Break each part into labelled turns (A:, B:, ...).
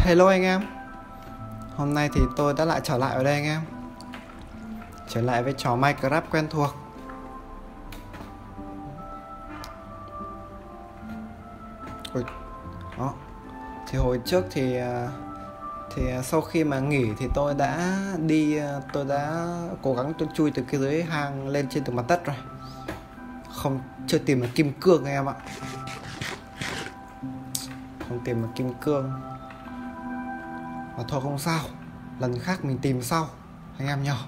A: Hello anh em. Hôm nay thì tôi đã lại trở lại ở đây anh em. Trở lại với trò Minecraft quen thuộc. Ui, đó. Thì hồi trước thì sau khi mà nghỉ thì tôi đã cố gắng tôi chui từ cái dưới hang lên trên từ mặt đất rồi. Không chưa tìm được kim cương anh em ạ. Không tìm được kim cương. Mà thôi không sao, lần khác mình tìm sau anh em nhỉ.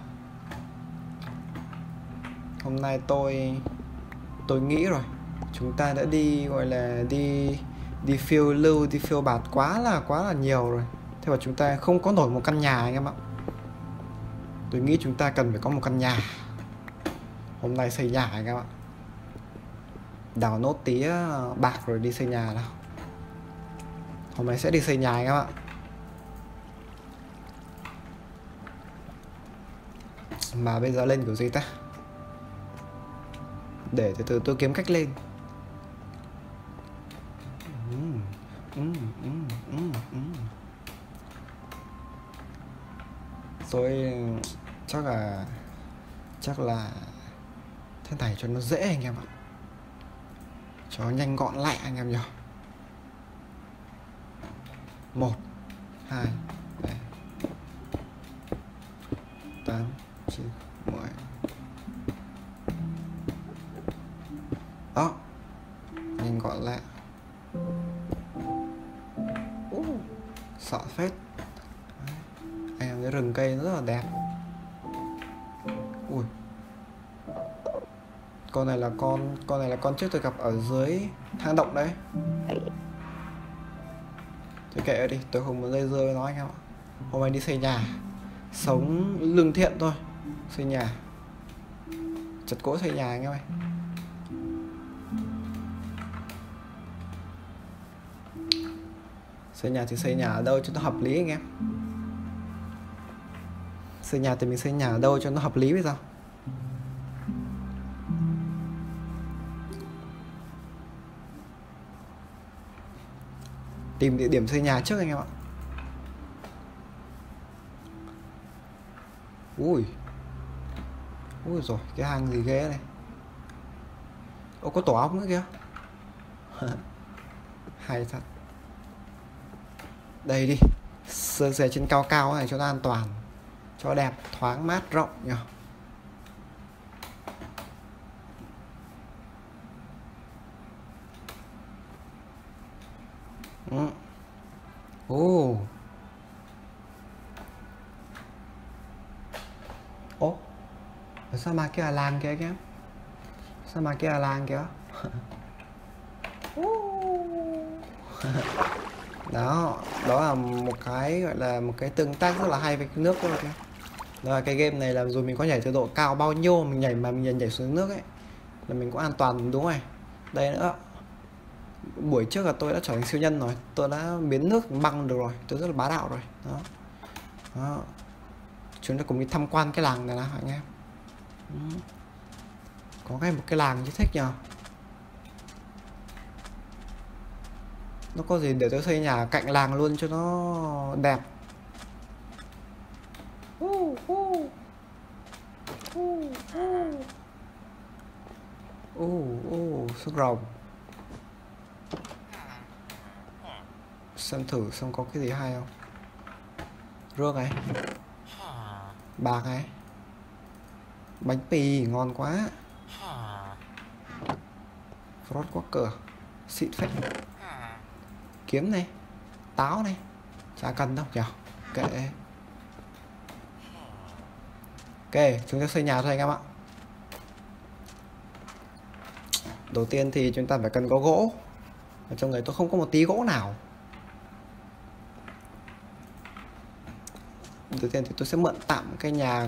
A: Hôm nay tôi nghĩ rồi, chúng ta đã đi gọi là đi phiêu lưu, đi phiêu bạt quá là nhiều rồi. Thế mà chúng ta không có nổi một căn nhà anh em ạ. Tôi nghĩ chúng ta cần phải có một căn nhà. Hôm nay xây nhà anh em ạ. Đào nốt tí bạc rồi đi xây nhà nào. Hôm nay sẽ đi xây nhà anh em ạ. Mà bây giờ lên kiểu gì ta? Để từ từ tôi kiếm cách lên. Tôi chắc là thế này cho nó dễ anh em ạ. Cho nhanh gọn lại anh em nhỉ. 1 2 7 8 9 10. Đó, nhanh gọn lại. Sợ phết. Anh em thấy rừng cây rất là đẹp. Ui, con này là con trước tôi gặp ở dưới hang động đấy. Thôi kệ đi, tôi không muốn dây dưa với nó anh em ạ. Hôm nay đi xây nhà, sống lương thiện thôi. Xây nhà, chặt gỗ xây nhà anh em ơi. Xây nhà thì xây nhà ở đâu cho nó hợp lý anh em. Xây nhà thì mình xây nhà ở đâu cho nó hợp lý bây giờ. Tìm địa điểm xây nhà trước anh em ạ. Ui rồi, cái hang gì ghê này. Ô, có tổ ong nữa kìa. Hay thật. Đây đi, sơn xe trên cao cao này cho nó an toàn, cho đẹp, thoáng mát, rộng nhỉ. Ồ, sao mà kia là làng kìa em. Sao mà kia là làng kìa. Đó là một cái gọi là một cái tương tác rất là hay với cái nước đó kìa. Đó là cái game này là dù mình có nhảy từ độ cao bao nhiêu, mình nhảy xuống nước ấy là mình cũng an toàn đúng rồi. Đây nữa, buổi trước là tôi đã trở thành siêu nhân rồi, tôi đã biến nước băng được rồi, tôi rất là bá đạo rồi. Đó. Chúng ta cùng đi tham quan cái làng này nào anh em. Có một cái làng chứ thích nhờ. Nó có gì để tôi xây nhà cạnh làng luôn cho nó đẹp. Xương rồng. Xem thử xem có cái gì hay không. Rước này, bạc này, bánh mì ngon quá. Frog quá cửa, xịn phết. Kiếm này, táo này, chả cần đâu nhỉ. Kệ. Ok, chúng ta xây nhà thôi anh em ạ. Đầu tiên thì chúng ta phải cần có gỗ. Ở trong người tôi không có một tí gỗ nào. Đầu tiên thì tôi sẽ mượn tạm cái nhà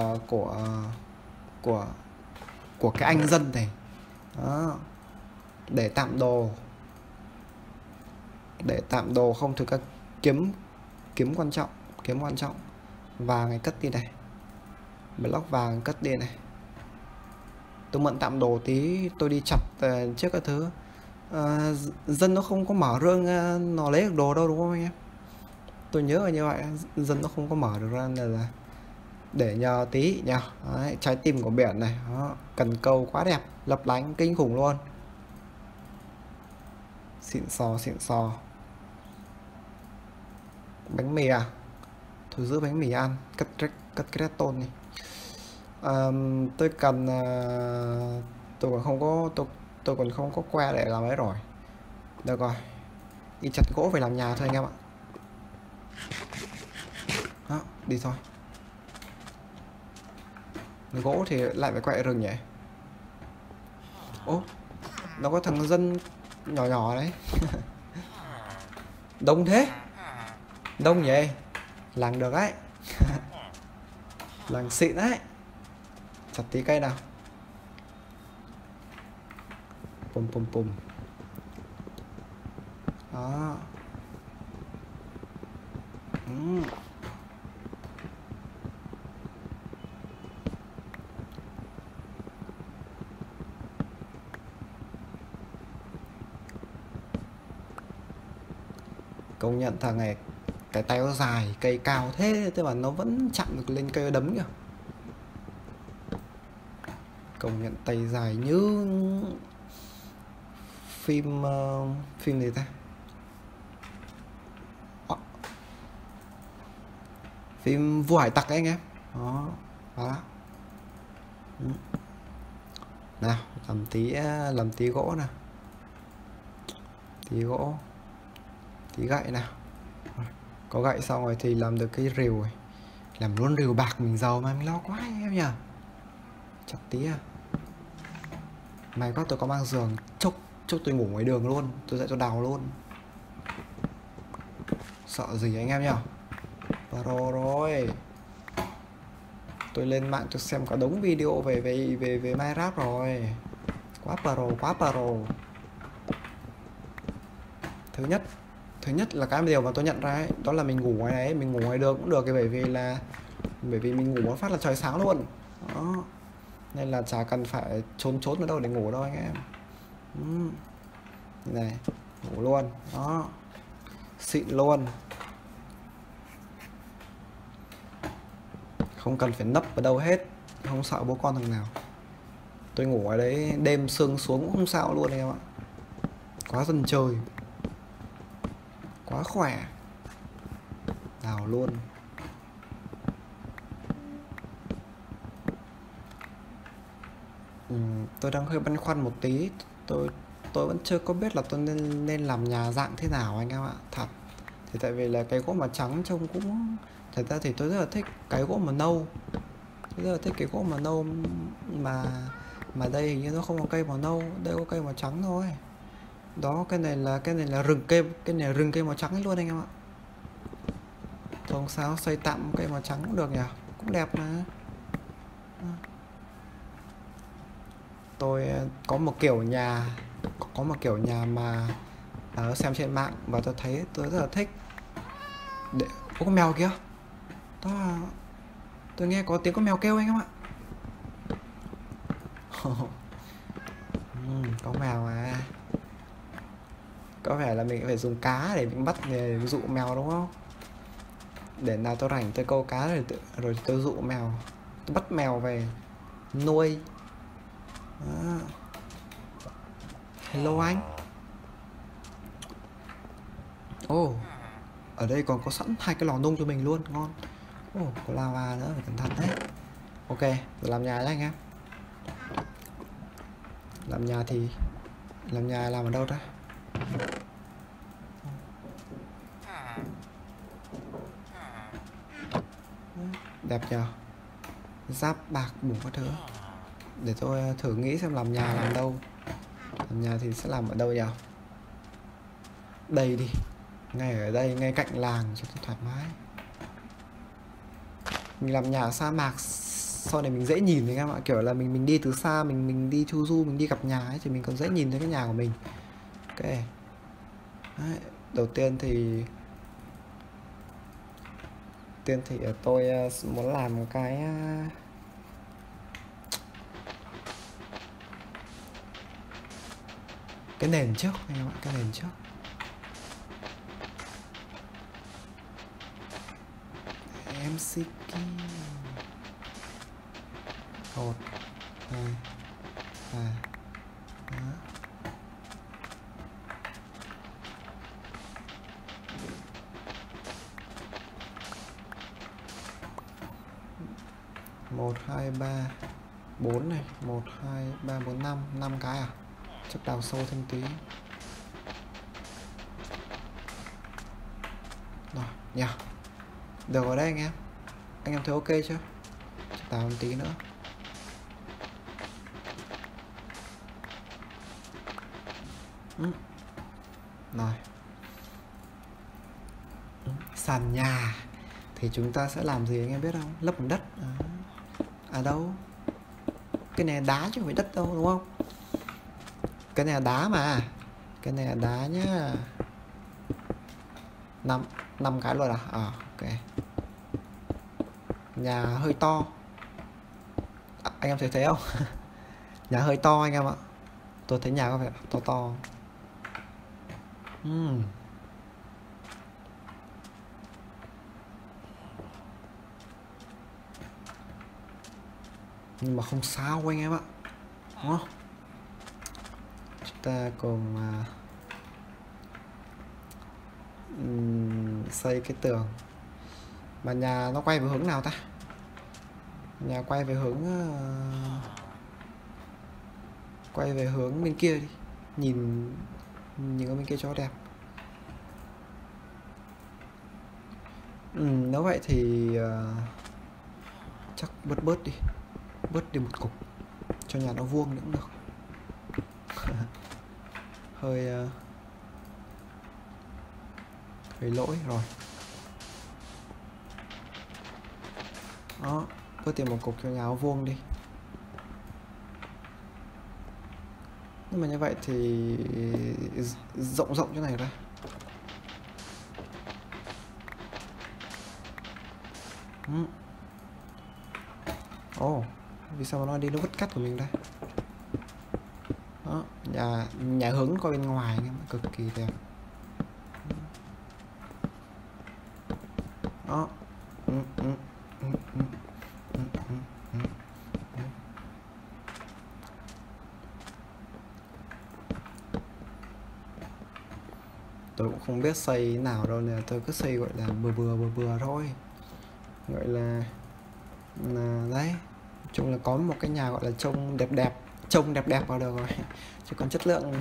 A: của cái anh dân này. Đó. Để tạm đồ không thì các kiếm quan trọng. Vàng này cất đi này. Block vàng cất đi này. Tôi mượn tạm đồ tí, tôi đi chặt trước các thứ. Dân nó không có mở rương nó lấy được đồ đâu đúng không anh em. Tôi nhớ là như vậy, dân nó không có mở được ra nên là để nhờ tí nhờ. Đấy, trái tim của biển này đó, cần câu quá đẹp, lấp lánh kinh khủng luôn, xịn sò xịn sò. Bánh mì à, thôi giữ bánh mì ăn, cất cái tôn đi. Tôi cần tôi còn không có tôi còn không có que để làm ấy rồi. Được rồi, đi chặt gỗ về làm nhà thôi anh em ạ. Đó, đi thôi. Gỗ thì lại phải quậy rừng nhỉ. Ố, nó có thằng dân nhỏ nhỏ đấy. Đông thế, đông nhỉ. Làng được đấy. Làng xịn đấy. Chặt tí cây nào. Pum pum pum. Đó. Công nhận thằng này cái tay nó dài, cây cao thế thế mà nó vẫn chạm được lên cây đấm kìa. Công nhận tay dài như phim phim gì ta, phim Vua Hải Tặc ấy anh em. Đó. Nào, làm tí gỗ nào. Tí gỗ, tí gậy nào. Có gậy xong rồi thì làm được cái rìu này. Làm luôn rìu bạc mình giàu mà, mình lo quá anh em nhỉ. Chặt tí à. May quá tôi có mang giường, chốc tôi ngủ ngoài đường luôn, tôi dậy tôi đào luôn. Sợ gì anh em nhỉ. Pro rồi. Tôi lên mạng tôi xem có đống video về Minecraft rồi. Quá pro. Thứ nhất là cái điều mà tôi nhận ra ấy, đó là mình ngủ ngoài này, mình ngủ ngoài đường cũng được, bởi vì mình ngủ một phát là trời sáng luôn. Đó. Nên là chả cần phải trốn ở đâu để ngủ đâu anh em. Này, ngủ luôn. Đó. Xịn luôn. Không cần phải nấp ở đâu hết, không sợ bố con thằng nào. Tôi ngủ ở đấy đêm sương xuống cũng không sao luôn anh em ạ. Quá dân chơi, quá khỏe. Đào luôn. Tôi đang hơi băn khoăn một tí. Tôi vẫn chưa có biết là tôi nên làm nhà dạng thế nào anh em ạ. Thật thì tại vì là cái gỗ mà trắng trông cũng, thật ra thì tôi rất là thích cái gỗ mà nâu. Tôi rất là thích cái gỗ mà nâu, mà đây hình như nó không có cây màu nâu, đây có cây màu trắng thôi. Đó, cái này là rừng cây, cái này là rừng cây màu trắng ấy luôn anh em ạ. Thôi không sao, xây tạm cây màu trắng cũng được nhỉ, cũng đẹp mà. Tôi có một kiểu nhà mà xem trên mạng và tôi thấy tôi rất là thích. Có con mèo kìa. Đó, tôi nghe có tiếng con mèo kêu anh em ạ. Có mèo à. Có vẻ là mình phải dùng cá để mình bắt để dụ mèo đúng không? Để nào tôi rảnh tôi câu cá rồi tôi dụ mèo, tôi bắt mèo về nuôi. Đó. Hello anh. Ở đây còn có sẵn 2 cái lò nung cho mình luôn, ngon. Có lava nữa, phải cẩn thận đấy. Ok, rồi làm nhà đấy anh em. Làm nhà làm ở đâu ta? Đẹp nhờ. Giáp bạc bùn các thứ. Để tôi thử nghĩ xem làm nhà làm đâu. Làm nhà thì sẽ làm ở đâu nhỉ? Đây đi. Ngay ở đây, ngay cạnh làng cho tôi thoải mái. Mình làm nhà ở sa mạc sau này mình dễ nhìn đấy em ạ, kiểu là mình đi từ xa, mình đi chu du, mình đi gặp nhà ấy thì mình còn dễ nhìn thấy cái nhà của mình. Ok. Đấy, đầu tiên thì tôi muốn làm cái nền trước anh em ạ, cái nền trước. MC King. 1 2 3. Đó. Một hai ba 4 này, 1 2 3 4 5, 5 cái à? Chắc đào sâu thêm tí. Rồi, nhá. Được rồi đấy anh em. Anh em thấy ok chưa? Chắc đào một tí nữa. Rồi. Sàn nhà thì chúng ta sẽ làm gì anh em biết không? Lấp bằng đất. À đâu? Cái này là đá chứ không phải đất đâu đúng không? Cái này là đá mà. Cái này là đá nhá. 5 cái luôn à? Ok. Nhà hơi to. Anh em thấy không? Nhà hơi to anh em ạ. Tôi thấy nhà có vẻ to to. Nhưng mà không sao anh em ạ. Đúng không? Chúng ta cùng xây cái tường. Mà nhà nó quay về hướng nào ta? Nhà quay về hướng quay về hướng bên kia đi. Nhìn ở bên kia cho đẹp. Nếu vậy thì chắc bớt đi. Bớt đi một cục cho nhà nó vuông nữa cũng được. hơi lỗi rồi. Đó, bớt tìm một cục cho nhà nó vuông đi. Nhưng mà như vậy thì rộng chỗ này ra. Vì sao mà nó đi nó vứt cắt của mình đây? Đó, nhà hướng coi bên ngoài anh em, cực kỳ đẹp. Đó. Tôi cũng không biết xây nào đâu nè, tôi cứ xây gọi là bừa thôi. Gọi là đấy, chung là có một cái nhà gọi là trông đẹp vào được rồi. Chứ còn chất lượng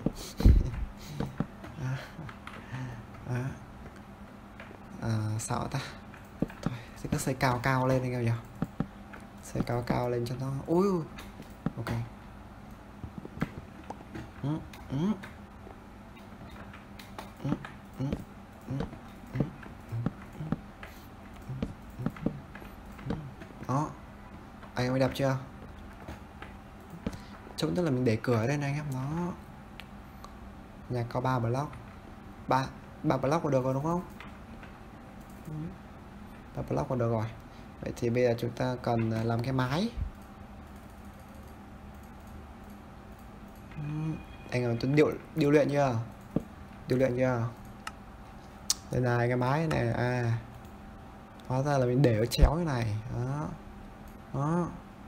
A: sao ta? Thôi, sẽ cứ xây cao lên anh em nhỉ? Xây cao lên cho nó. Ui, ok. Đó, anh em đẹp chưa? Trông tức là mình để cửa ở đây này anh em. Đó, nhà có 3 block, 3 block là được rồi đúng không? 3 block là được rồi. Vậy thì bây giờ chúng ta cần làm cái mái. Anh em tôi điều luyện chưa? Đây là cái mái này. Hóa ra là mình để ở chéo như này. Đó.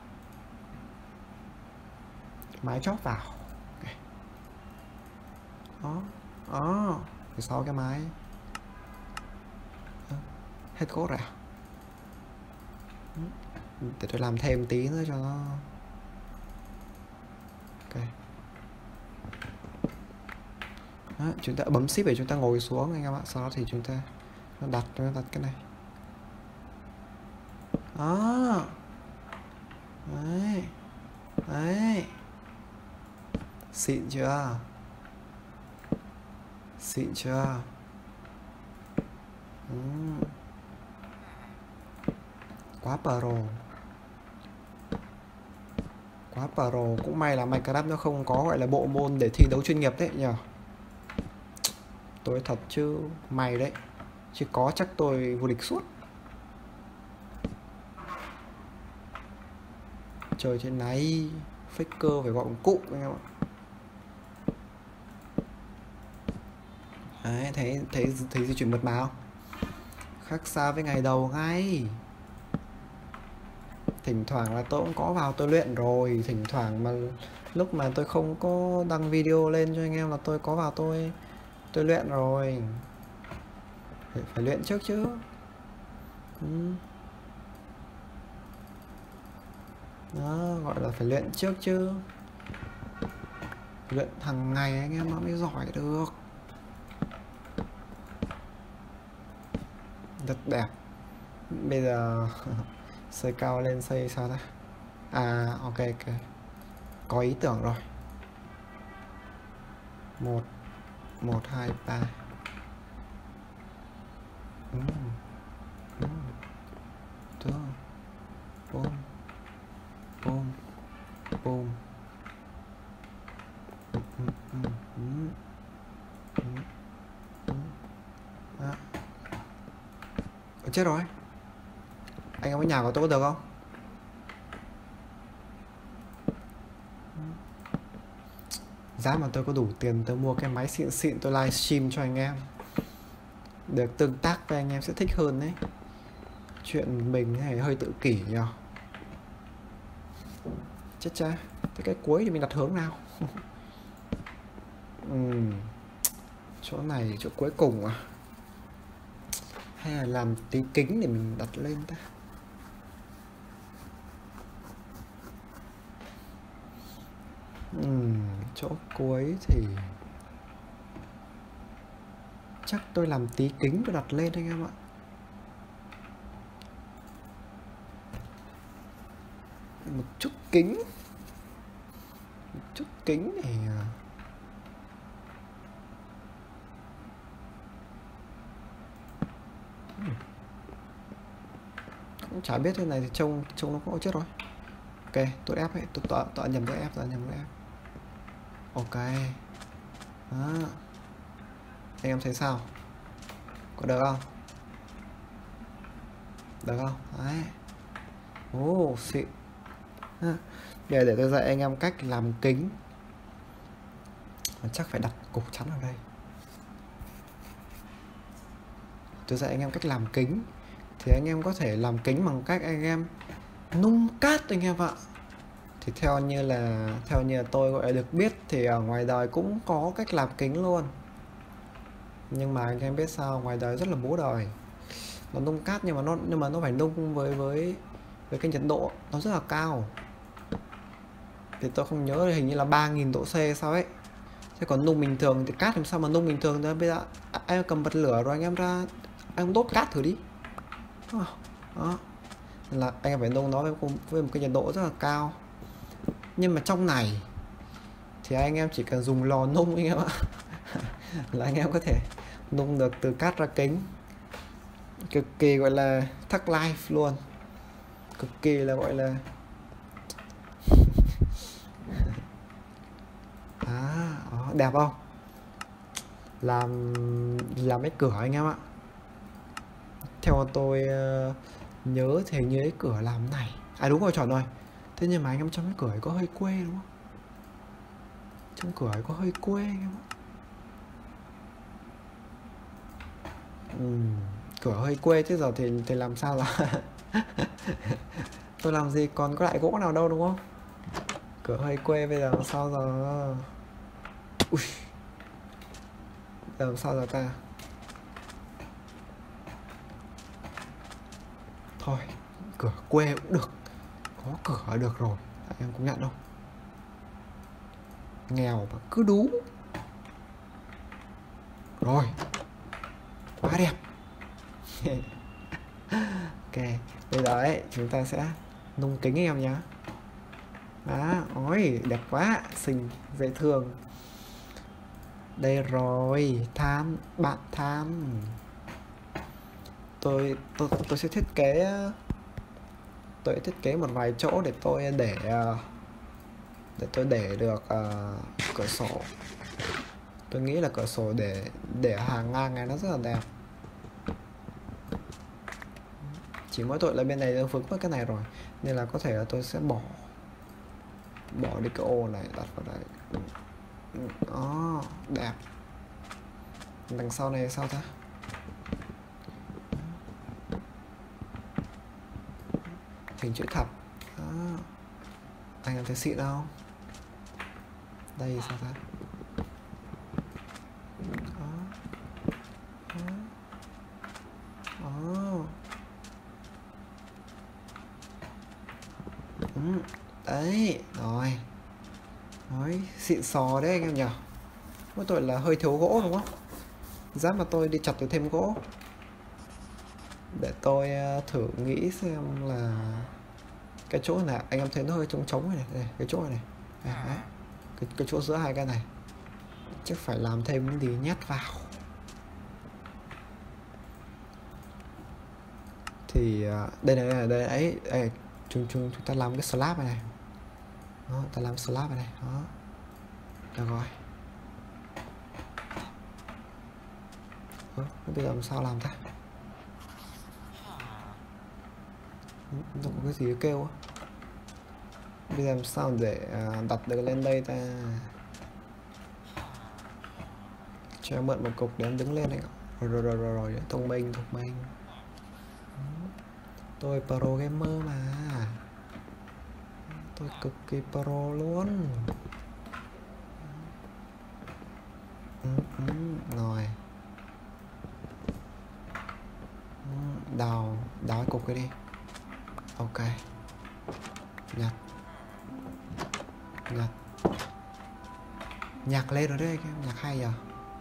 A: Mái chóp vào. Đó. Thì sau cái mái hết cốt rồi. Để tôi làm thêm tí nữa cho nó ok. Đó, chúng ta bấm shift để chúng ta ngồi xuống anh em ạ. Sau đó thì chúng ta đặt cái này. Đó. Đấy. Xịn chưa? Quá pro. Cũng may là Minecraft nó không có gọi là bộ môn để thi đấu chuyên nghiệp đấy nhờ. Tôi thật chứ may đấy. Chứ có chắc tôi vô địch suốt. Trời trên này faker phải gọi một cụ anh em ạ. Đấy, thấy di chuyển mượt mà không? Khác xa với ngày đầu ngay. Thỉnh thoảng là tôi cũng có vào tôi luyện rồi. Thỉnh thoảng mà lúc mà tôi không có đăng video lên cho anh em là tôi có vào tôi luyện rồi. Phải luyện trước chứ. Đó, gọi là phải luyện trước chứ. Luyện hàng ngày anh em nó mới giỏi được. Rất đẹp. Bây giờ xây cao lên xây sao ta? À ok ok. Có ý tưởng rồi. 1 1 2 3. Boom. Boom. Boom. Chết rồi. Anh em ở nhà của tôi có được không? Giá mà tôi có đủ tiền tôi mua cái máy xịn xịn tôi livestream cho anh em. Được tương tác với anh em sẽ thích hơn đấy. Chuyện mình này hơi tự kỷ nhờ. Chết cha. Thế cái cuối thì mình đặt hướng nào? Chỗ này chỗ cuối cùng à? Hay là làm tí kính để mình đặt lên ta? Chỗ cuối thì chắc tôi làm tí kính tôi đặt lên anh em ạ. Một chút kính này cũng chả biết thế này thì trông nó có chết rồi. Ok tôi ép ấy, tôi nhầm tôi ép. Ok đó. Anh em thấy sao, có được không? Được không? Đấy. Xịn. Bây giờ để tôi dạy anh em cách làm kính. Chắc phải đặt cục chắn vào đây. Tôi dạy anh em cách làm kính. Thì anh em có thể làm kính bằng cách anh em nung cát anh em ạ. Thì theo như là tôi gọi là được biết thì ở ngoài đời cũng có cách làm kính luôn. Nhưng mà anh em biết sao, ngoài đời rất là bố đời. Nó nung cát nhưng mà nó phải nung với cái nhiệt độ nó rất là cao. Thì tôi không nhớ, hình như là 3000 độ C sao ấy. Thế còn nung bình thường thì cát làm sao mà nung bình thường nữa. Bây giờ anh cầm bật lửa rồi anh em ra anh đốt cát thử đi. Đó. Là anh em phải nung nó với một cái nhiệt độ rất là cao. Nhưng mà trong này thì anh em chỉ cần dùng lò nung anh em ạ. Là anh em có thể nung được từ cát ra kính. Cực kỳ gọi là thắc life luôn. Cực kỳ là gọi là đẹp không? Làm cái cửa anh em ạ. Theo tôi nhớ thì như cái cửa làm này. À đúng rồi, chuẩn rồi. Thế nhưng mà anh em trong cái cửa ấy có hơi quê đúng không? Trong cửa ấy có hơi quê anh em ạ. Cửa hơi quê chứ giờ thì làm sao là tôi làm gì còn có lại gỗ nào đâu đúng không? Cửa hơi quê bây giờ làm sao giờ? Ui. Làm sao giờ ta? Thôi cửa quê cũng được, có cửa được rồi, anh em cũng nhận đâu. Nghèo mà cứ đú. Rồi, quá đẹp. Ok, bây giờ ấy chúng ta sẽ nung kính em nhá. Đó, ôi đẹp quá, xinh dễ thương. Đây rồi, bạn tham. Tôi sẽ thiết kế một vài chỗ để tôi để được cửa sổ. Tôi nghĩ là cửa sổ để hàng ngang này nó rất là đẹp. Chỉ mỗi tội là bên này nó vướng với cái này rồi, nên là có thể là tôi sẽ bỏ đi cái ô này đặt vào đây. Đó, đẹp. Đằng sau này sao ta? hình chữ thập đó. Anh em thấy xịn không? Đây sao ta? Đó. Đó. Đấy rồi. Đấy, xịn sò đấy anh em nhỉ. Mỗi tội là hơi thiếu gỗ đúng không? Dám mà tôi đi chặt được thêm gỗ. Để tôi thử nghĩ xem là cái chỗ này anh em thấy nó hơi trống trống này, đây, cái chỗ này đấy. Cái chỗ giữa hai cái này chắc phải làm thêm cái gì nhét vào. Thì đây này, đây ấy, đây, chúng ta làm cái slab này, đó, ta làm slab này đó, được rồi. Bây giờ làm sao làm ta? Nó có cái gì kêu á? Bây giờ làm sao để đặt được lên đây ta? Cho em mượn một cục để em đứng lên này. Rồi, thông minh. Tôi pro gamer mà. Tôi cực kỳ pro luôn. Rồi. Đào cái cục cái đi. Ok. Nhạc lên rồi đấy anh em, nhạc hay à?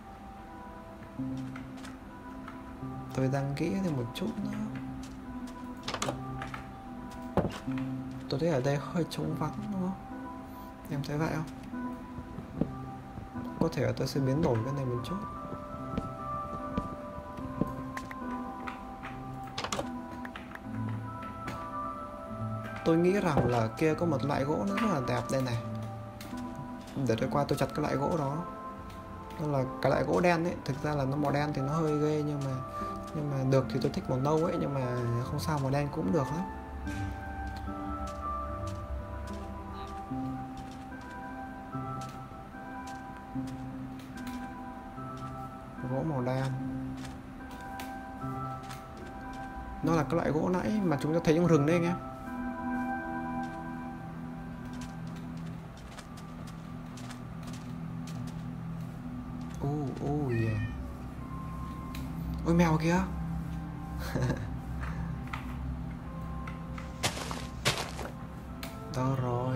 A: Tôi đang nghĩ thêm một chút nữa. Tôi thấy ở đây hơi trống vắng đúng không? Em thấy vậy không? Có thể là tôi sẽ biến đổi cái này một chút. Tôi nghĩ rằng là kia có một loại gỗ nữa rất là đẹp đây này. Để tôi qua tôi chặt cái loại gỗ đó. Đó là cái loại gỗ đen ấy. Thực ra là nó màu đen thì nó hơi ghê, nhưng mà được thì tôi thích màu nâu ấy. Nhưng mà không sao, màu đen cũng được lắm. Gỗ màu đen. Nó là cái loại gỗ nãy mà chúng ta thấy trong rừng đấy anh em. Yeah. Ôi mèo kìa. Đó rồi.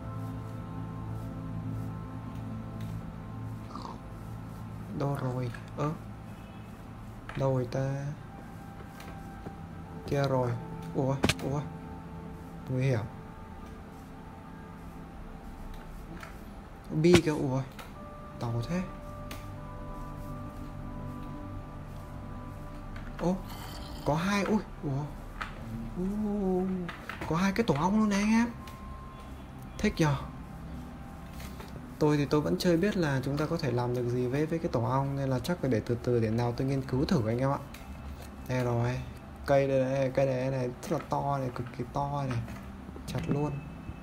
A: Đâu rồi? Đâu rồi ta? Kia rồi. Ủa nguy hiểm. Bi kìa. Ủa tàu thế. Có hai. Có hai cái tổ ong luôn này anh em. Thích nhờ. Tôi thì tôi vẫn chưa biết là chúng ta có thể làm được gì với cái tổ ong, nên là chắc phải để từ từ để nào tôi nghiên cứu thử anh em ạ. Đây rồi. Cây đây, cây này rất là to này, cực kỳ to này. Chặt luôn.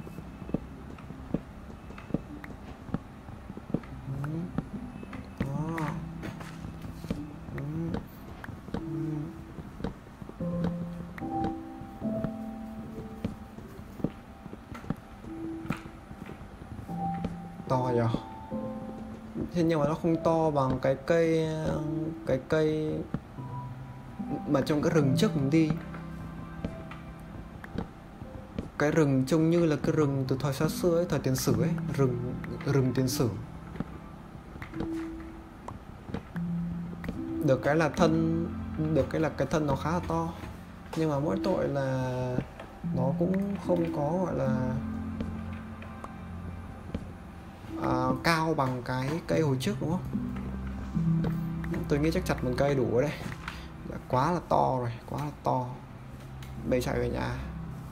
A: To nhờ. Thế nhưng mà nó không to bằng cái cây mà trong cái rừng trước mình đi. Cái rừng trông như là cái rừng từ thời xa xưa ấy, thời tiền sử ấy, rừng tiền sử. Được cái là cái thân nó khá là to, nhưng mà mỗi tội là nó cũng không có gọi là cao bằng cái cây hồi trước đúng không? Tôi nghĩ chắc chặt một cây đủ ở đây. Quá là to rồi, quá là to. Bây chạy về nhà.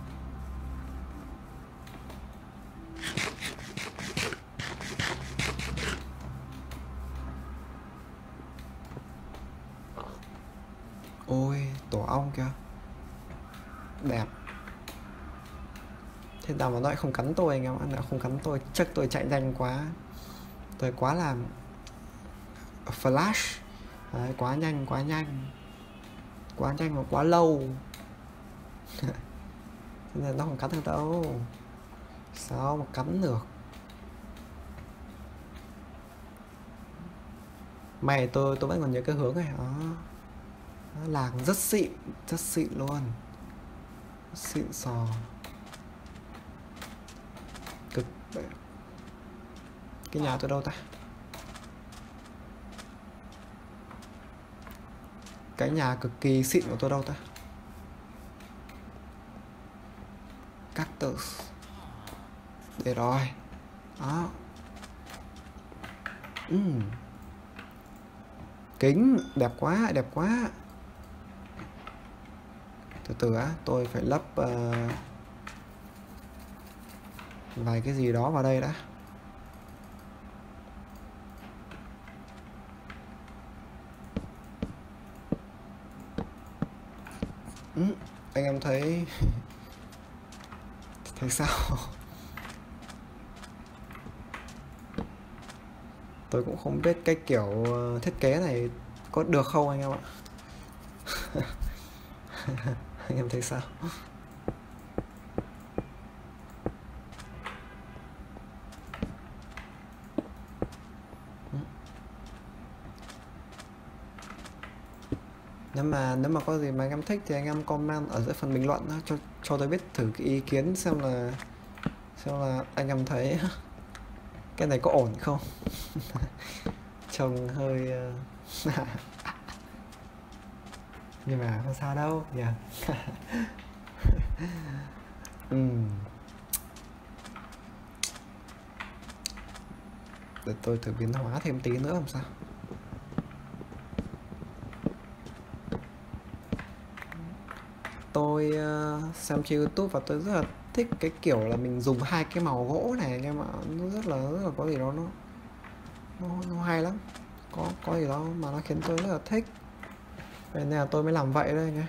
A: Ôi tổ ong kìa, đẹp. Thế nào mà nó lại không cắn tôi anh em ạ? Nó không cắn tôi, chắc tôi chạy nhanh quá. Tôi quá là flash. Đấy, quá nhanh và quá lâu. nên nó không cắn được đâu. Sao mà cắn được. Mày tôi vẫn còn nhớ cái hướng này đó. Làng rất xịn luôn, xịn sò cực. Cái nhà tôi đâu ta? Cái nhà cực kỳ xịn của tôi đâu ta? Cactus. Để rồi. Đó. Kính đẹp quá, đẹp quá. Từ từ á, tôi phải lắp vài cái gì đó vào đây đã. Anh em thấy thấy sao? Tôi cũng không biết cái kiểu thiết kế này có được không anh em ạ. Anh em thấy sao? Nếu mà có gì mà anh em thích thì anh em comment ở dưới phần bình luận đó, cho tôi biết thử cái ý kiến xem là anh em thấy cái này có ổn không. Trông hơi nhưng mà không sao đâu nhỉ. Để tôi thử biến hóa thêm tí nữa làm sao. Tôi xem trên YouTube và tôi rất là thích cái kiểu là mình dùng hai cái màu gỗ này anh em ạ. Nó rất là có gì đó nó hay lắm. Có gì đó mà nó khiến tôi rất là thích. Vậy nên là tôi mới làm vậy đây nhé.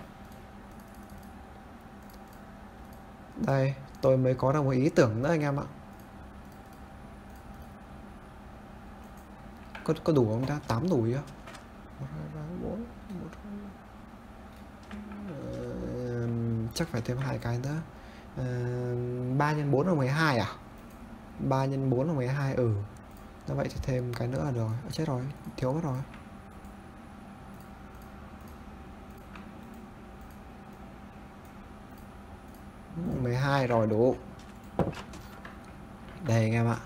A: Đây, tôi mới có được một ý tưởng nữa anh em ạ. Có đủ không ta? 8 đủ chưa? 1, 2, 3, 4, 1, 2... chắc phải thêm 2 cái nữa. 3 x 4 là 12 à? 3 x 4 là 12, Như vậy thì thêm cái nữa là được. Chết rồi, thiếu mất rồi. Ừ, 12 rồi, đủ. Đây anh em ạ.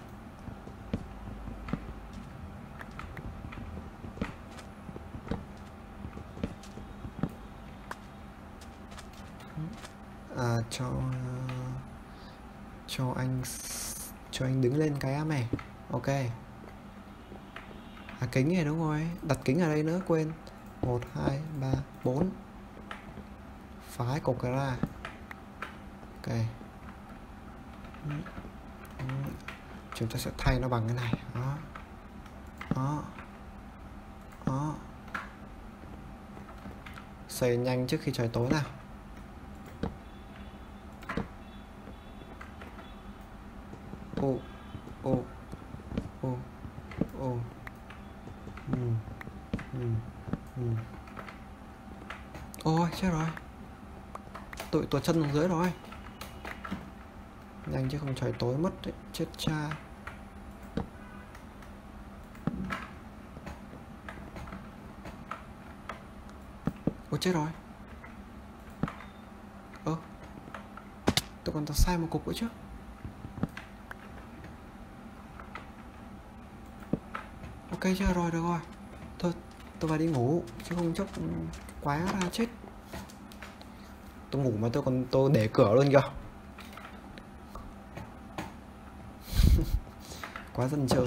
A: Cho anh đứng lên cái này. Ok. Kính này đúng rồi. Đặt kính ở đây nữa, quên. 1, 2, 3, 4. Phái cục cái ra. Ok. Chúng ta sẽ thay nó bằng cái này. Đó. Xây nhanh trước khi trời tối nào. Ôi chết rồi, tụi tuột chân xuống dưới rồi. Nhanh chứ không trời tối mất đấy, chết cha. Ôi chết rồi. Tôi còn sai một cục nữa chứ. Ok chưa rồi, được rồi. Thôi tôi vào đi ngủ chứ không chốc quá ra chết. Tôi ngủ mà tôi để cửa luôn kìa. Quá dân chơi.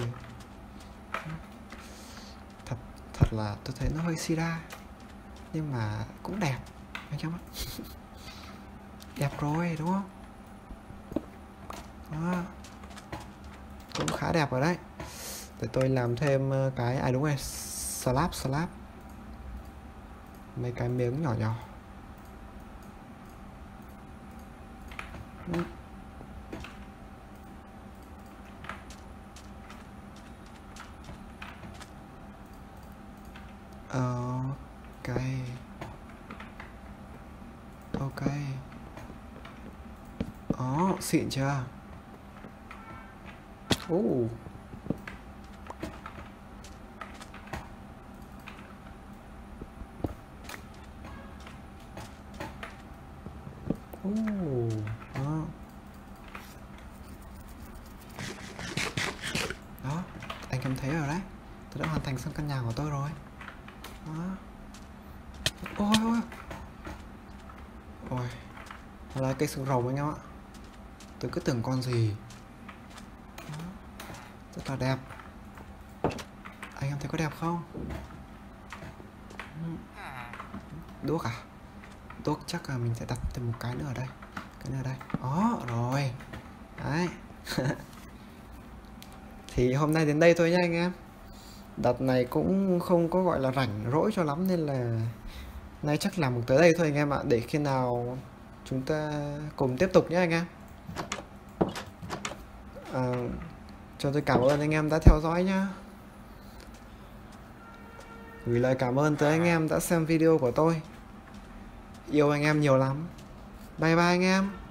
A: Thật là tôi thấy nó hơi sida, nhưng mà cũng đẹp anh em ạ. Đẹp rồi đúng không? Đó. Cũng khá đẹp rồi đấy. Để tôi làm thêm cái đúng rồi, slab mấy cái miếng nhỏ nhỏ. Ok. Đó, xịn chưa? Ồ. Ồ. Đó. Đó, anh em thấy rồi đấy. Tôi đã hoàn thành xong căn nhà của tôi rồi. Đó. Ôi ôi. Ôi. Là cây xương rồng anh em ạ. Tôi cứ tưởng con gì. Đó. Rất là đẹp. Anh em thấy có đẹp không? Đuốc à? Đuốc chắc là mình sẽ đặt thêm một cái nữa ở đây. Cái nữa ở đây. Đó, rồi. Đấy. Thì hôm nay đến đây thôi nhá anh em. Đợt này cũng không có gọi là rảnh rỗi cho lắm nên là nay chắc làm tới đây thôi anh em ạ. Để khi nào chúng ta cùng tiếp tục nhé anh em. Cho tôi cảm ơn anh em đã theo dõi nhá. Gửi lời cảm ơn tới anh em đã xem video của tôi. Yêu anh em nhiều lắm. Bye bye anh em.